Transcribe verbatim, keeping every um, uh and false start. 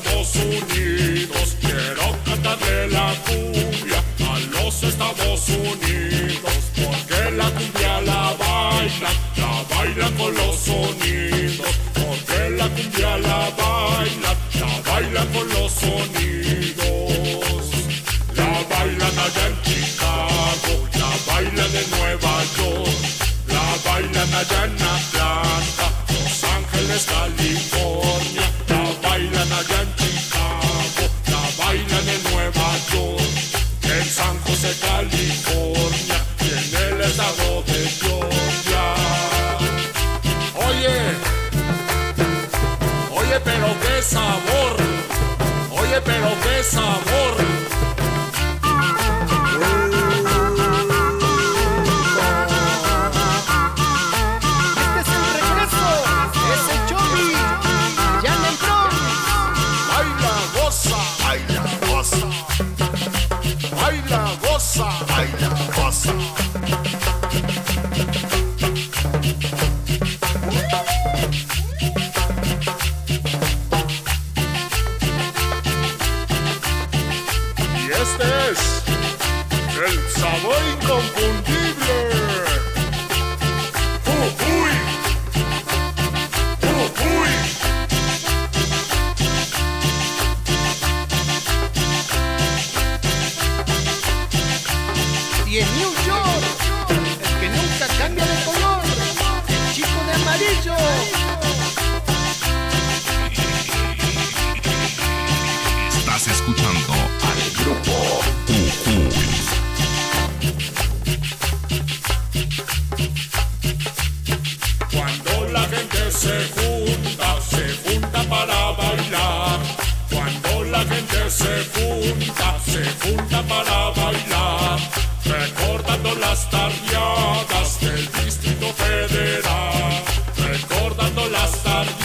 Estados Unidos. Quiero cantarle la cumbia a los Estados Unidos, porque la cumbia la bailan, la bailan con los sonidos. Porque la cumbia la bailan, la bailan con los sonidos. La bailan allá en Chicago, la bailan en Nueva York, la bailan allá en Atlanta, Los Ángeles, California. La bailan allá en Chicago, la bailan en Nueva York, en San José, California, y en el estado de Georgia. Oye, oye, pero qué sabor, oye, pero qué sabor. Baila, goza, baila, goza. Y este es el sabor inconfundible. ¡Uy! ¡Uy! Y en New York, el que nunca cambia de color, el chico de amarillo. Estás escuchando al grupo Cucuy. Cuando la gente se junta, se junta para bailar. Cuando la gente se junta, se junta para bailar. Recordando las tardeadas del Distrito Federal, recordando las tardeadas